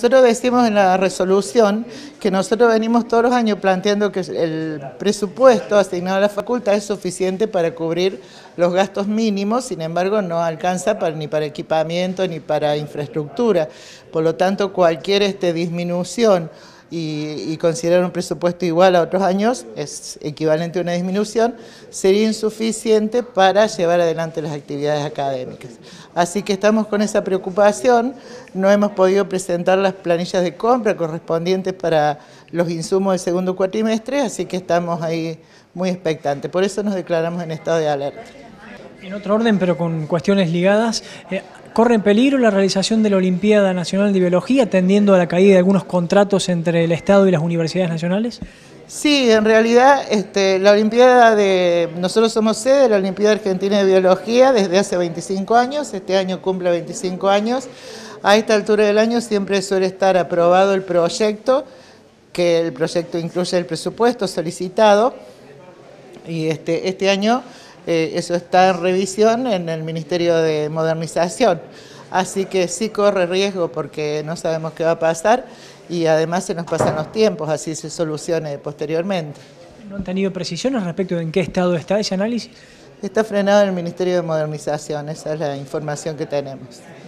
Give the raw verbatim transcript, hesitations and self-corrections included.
Nosotros decimos en la resolución que nosotros venimos todos los años planteando que el presupuesto asignado a la facultad es suficiente para cubrir los gastos mínimos, sin embargo no alcanza para, ni para equipamiento ni para infraestructura. Por lo tanto, cualquier este, disminución y, y considerar un presupuesto igual a otros años, es equivalente a una disminución, sería insuficiente para llevar adelante las actividades académicas. Así que estamos con esa preocupación, no hemos podido presentar las planillas de compra correspondientes para los insumos del segundo cuatrimestre, así que estamos ahí muy expectantes, por eso nos declaramos en estado de alerta. En otro orden, pero con cuestiones ligadas, eh, ¿corre en peligro la realización de la Olimpiada Nacional de Biología, tendiendo a la caída de algunos contratos entre el Estado y las universidades nacionales? Sí, en realidad este, la Olimpiada de... Nosotros somos sede de la Olimpiada Argentina de Biología desde hace veinticinco años, este año cumple veinticinco años. A esta altura del año siempre suele estar aprobado el proyecto, que el proyecto incluye el presupuesto solicitado, y este, este año eh, eso está en revisión en el Ministerio de Modernización. Así que sí corre riesgo porque no sabemos qué va a pasar y además se nos pasan los tiempos, así se solucione posteriormente. ¿No han tenido precisiones respecto de en qué estado está ese análisis? Está frenado en el Ministerio de Modernización, esa es la información que tenemos.